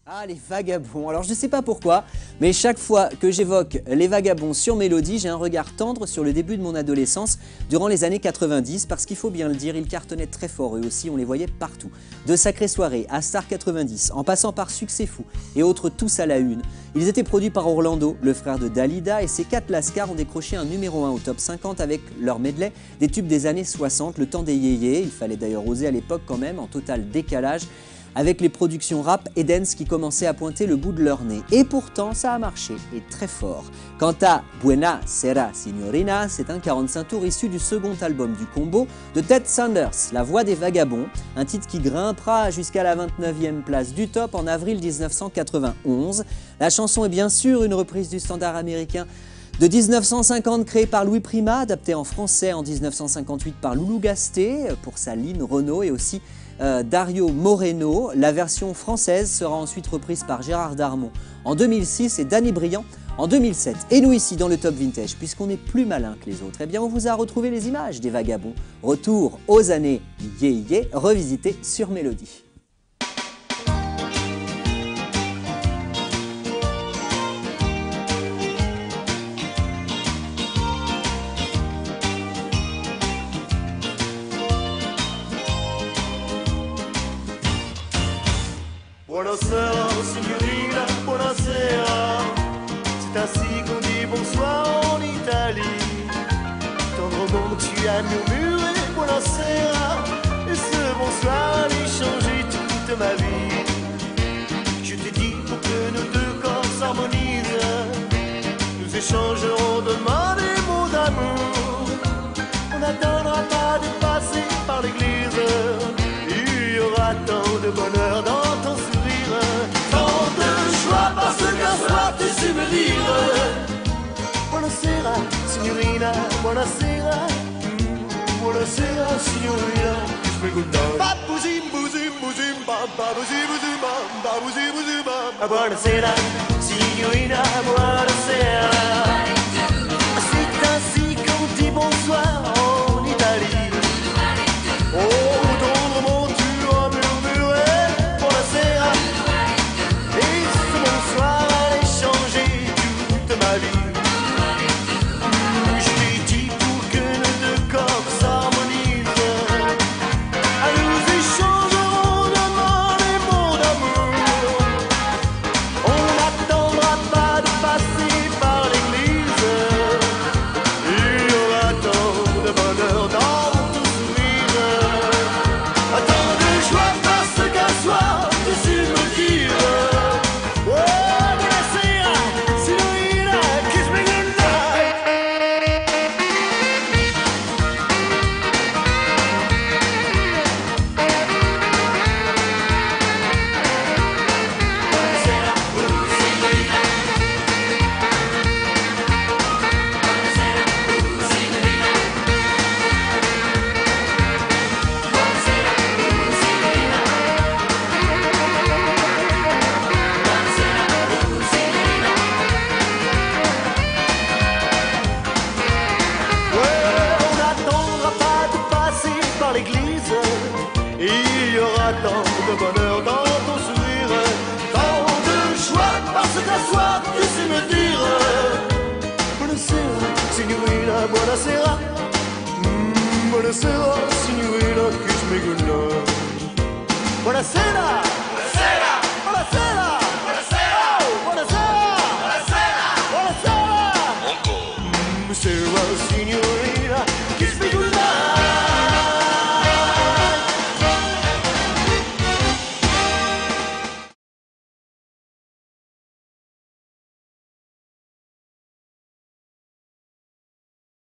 Ah, les vagabonds. Alors, je ne sais pas pourquoi, mais chaque fois que j'évoque les vagabonds sur Mélodie, j'ai un regard tendre sur le début de mon adolescence durant les années 90, parce qu'il faut bien le dire, ils cartonnaient très fort eux aussi, on les voyait partout. De Sacrées Soirées à Star 90, en passant par Succès Fou et autres tous à la une. Ils étaient produits par Orlando, le frère de Dalida, et ces 4 lascars ont décroché un numéro 1 au top 50 avec leur medley des tubes des années 60, le temps des yéyés. Il fallait d'ailleurs oser à l'époque quand même, en total décalage avec les productions rap et dance qui commençaient à pointer le bout de leur nez. Et pourtant, ça a marché, et très fort. Quant à Buena Sera Signorina, c'est un 45 tours issu du second album du combo de Ted Sanders, La Voix des Vagabonds, un titre qui grimpera jusqu'à la 29e place du top en avril 1991. La chanson est bien sûr une reprise du standard américain de 1950 créé par Louis Prima, adapté en français en 1958 par Loulou Gasté pour sa Line Renault et aussi Dario Moreno. La version française sera ensuite reprise par Gérard Darmon en 2006 et Danny Briand en 2007. Et nous ici dans le Top Vintage, puisqu'on est plus malin que les autres, eh bien on vous a retrouvé les images des vagabonds. Retour aux années yé revisitées sur Mélodie. Buonasera, signorina, buonasera. C'est ainsi qu'on dit bonsoir en Italie. Tendrement tu as murmuré buonasera, et ce bonsoir a changé toute ma vie. Je t'ai dit pour que nos deux corps s'harmonisent, nous échangerons demain des mots d'amour. On n'attendra pas de passer par l'église, il y aura tant de bonheur dans ton sourire. Tant de joie parce qu'un soir tu sais me dire buonasera, signorina, buonasera. Buonasera, signorina, kiss me goodnight. Babuzim, buzim, buzim, babuzim, buzim, babuzim, buzim, bab. Buonasera, signorina, buonasera. C'est ainsi qu'on dit bonsoir en Italie. Oh, tendrement tu as murmuré buonasera, et ce bonsoir allait changer toute ma vie. Je t'ai dit pour que nos deux corps s'harmonisent, nous échangerons demain les mots d'amour. On n'attendra pas de passer par l'église, il y aura tant de bonheur dans ton sourire. Tant de joie parce qu'un soir tu sais me dire oh, buonasera, signorina, kiss me goodnight. On n'attendra pas de passer par l'église, il y aura tant de bonheur dans ton sourire. Tant de joie parce qu'un soir tu sais me dire buonasera, signorina, buonasera. Buonasera, signorina, kiss me goodnight. Buonasera,